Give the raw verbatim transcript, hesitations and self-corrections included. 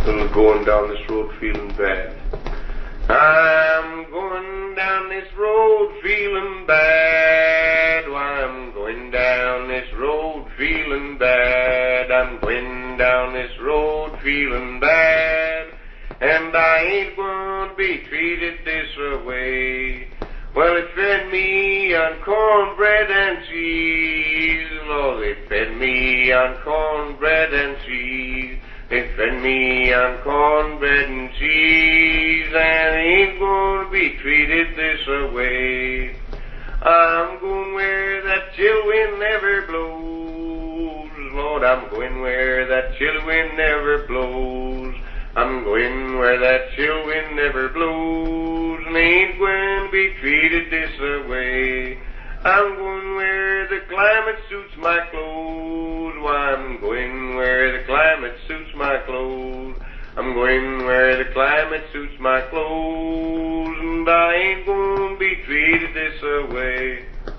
I'm going down this road feeling bad. I'm going down this road feeling bad. Why, I'm going down this road feeling bad. I'm going down this road feeling bad. And I ain't going to be treated this way. Well, they fed me on cornbread and cheese. Lord, they fed me on cornbread and cheese. They fed me on cornbread and cheese, and I ain't gonna be treated this way. I'm going where that chill wind never blows. Lord, I'm going where that chill wind never blows. I'm going where that chill wind never blows, and I ain't going to be treated this way. I'm going where the climate suits my clothes. Why, I'm going where the climate suits my clothes. I'm going where the climate suits my clothes, and I ain't going to be treated this way.